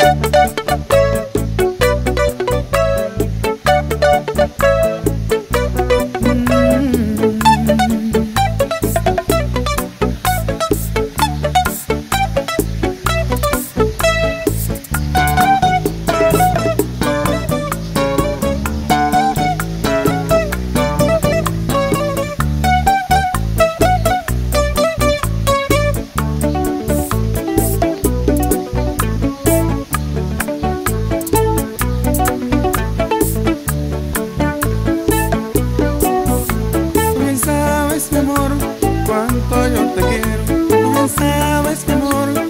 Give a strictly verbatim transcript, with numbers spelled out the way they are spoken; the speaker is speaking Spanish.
Cuánto yo te quiero, tú bien sabes, mi amor,